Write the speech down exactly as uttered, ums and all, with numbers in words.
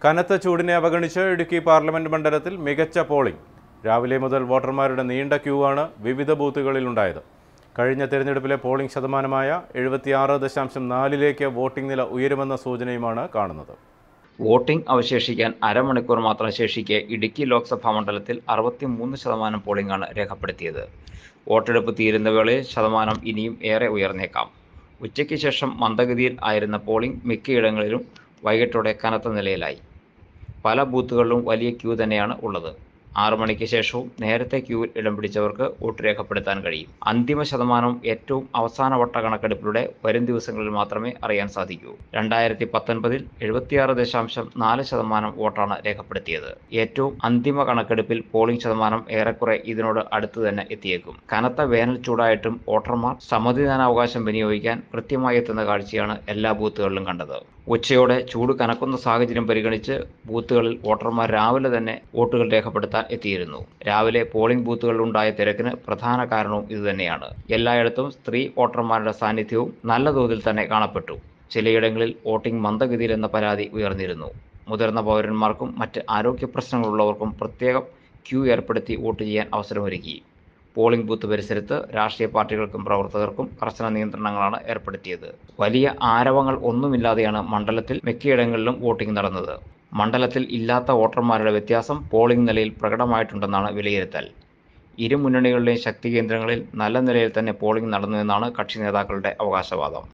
കനത്ത ചൂടിനെ അവഗണിച്ച് ഇടുക്കി പാർലമെന്റ് മണ്ഡലത്തിൽ മികച്ച പോളിംഗ്. രാവിലെ മുതൽ വോട്ടർമാരുടെ നീണ്ട ക്യൂ ആണ് വിവിധ ബൂത്തുകളിൽ ഉണ്ടായത്. കഴിഞ്ഞ തെരഞ്ഞെടുപ്പിലെ പോളിംഗ് ശതമാനമായ എഴുപത്തിയാറ് ദശാംശം നാലിലേക്ക് വോട്ടിംഗ് നില ഉയരുമെന്ന സൂചനയുമാണ് കാണുന്നത്. വോട്ടിംഗ് അവശേഷിക്കാൻ അരമണിക്കൂർ മാത്രം ശേഷിക്കെ ഇടുക്കി ലോക്സഭാ മണ്ഡലത്തിൽ അറുപത്തിമൂന്ന് ശതമാനം പോളിംഗാണ് രേഖപ്പെടുത്തിയത്. വോട്ടെടുപ്പ് തീരുന്ന വേളയിൽ ശതമാനം ഇനിയും ഏറെ ഉയർന്നേക്കാം. ഉച്ചയ്ക്ക് ശേഷം മന്ദഗതിയിൽ ആയിരുന്ന പോളിംഗ് മിക്കയിടങ്ങളിലും വൈകിട്ടോടെ കനത്ത നിലയിലായി. പല ബൂത്തുകളിലും വലിയ ക്യൂ തന്നെയാണ് ഉള്ളത്. ആറു മണിക്ക് ശേഷവും നേരത്തെ ക്യൂവിൽ ഇടം പിടിച്ചവർക്ക് വോട്ട് രേഖപ്പെടുത്താൻ കഴിയും. അന്തിമ ശതമാനം ഏറ്റവും അവസാന വട്ട കണക്കെടുപ്പിലൂടെ വരും ദിവസങ്ങളിൽ മാത്രമേ അറിയാൻ സാധിക്കൂ. രണ്ടായിരത്തി പത്തൊൻപതിൽ എഴുപത്തിയാറ് ദശാംശം നാല് ശതമാനം വോട്ടാണ് രേഖപ്പെടുത്തിയത്. ഏറ്റവും അന്തിമ കണക്കെടുപ്പിൽ പോളിംഗ് ശതമാനം ഏറെക്കുറെ ഇതിനോട് അടുത്ത് തന്നെ എത്തിയേക്കും. കനത്ത വേനൽ ചൂടായിട്ടും വോട്ടർമാർ സമ്മതിദാനാവകാശം വിനിയോഗിക്കാൻ കൃത്യമായി എത്തുന്ന കാഴ്ചയാണ് എല്ലാ ബൂത്തുകളിലും കണ്ടത്. ഉച്ചയോടെ ചൂട് കനക്കുന്ന സാഹചര്യം പരിഗണിച്ച് ബൂത്തുകളിൽ വോട്ടർമാർ രാവിലെ തന്നെ വോട്ടുകൾ രേഖപ്പെടുത്താൻ എത്തിയിരുന്നു. രാവിലെ പോളിംഗ് ബൂത്തുകളിലുണ്ടായ തിരക്കിന് പ്രധാന കാരണവും ഇതുതന്നെയാണ്. എല്ലായിടത്തും സ്ത്രീ വോട്ടർമാരുടെ സാന്നിധ്യവും നല്ല തോതിൽ തന്നെ കാണപ്പെട്ടു. ചിലയിടങ്ങളിൽ വോട്ടിംഗ് മന്ദഗതിയിലെന്ന പരാതി ഉയർന്നിരുന്നു. മുതിർന്ന പൗരന്മാർക്കും മറ്റ് ആരോഗ്യ പ്രശ്നങ്ങളുള്ളവർക്കും പ്രത്യേകം ക്യൂ ഏർപ്പെടുത്തി വോട്ട് ചെയ്യാൻ അവസരമൊരുക്കി. പോളിംഗ് ബൂത്ത് പരിസരത്ത് രാഷ്ട്രീയ പാർട്ടികൾക്കും പ്രവർത്തകർക്കും കർശന നിയന്ത്രണങ്ങളാണ് ഏർപ്പെടുത്തിയത്. വലിയ ആരവങ്ങൾ ഒന്നുമില്ലാതെയാണ് മണ്ഡലത്തിൽ മിക്കയിടങ്ങളിലും വോട്ടിംഗ് നടന്നത്. മണ്ഡലത്തിൽ ഇല്ലാത്ത വോട്ടർമാരുടെ വ്യത്യാസം പോളിംഗ് നിലയിൽ പ്രകടമായിട്ടുണ്ടെന്നാണ് വിലയിരുത്തൽ. ഇരു മുന്നണികളുടെയും ശക്തി കേന്ദ്രങ്ങളിൽ നല്ല നിലയിൽ തന്നെ പോളിംഗ് നടന്നുവെന്നാണ് കക്ഷി നേതാക്കളുടെ അവകാശവാദം.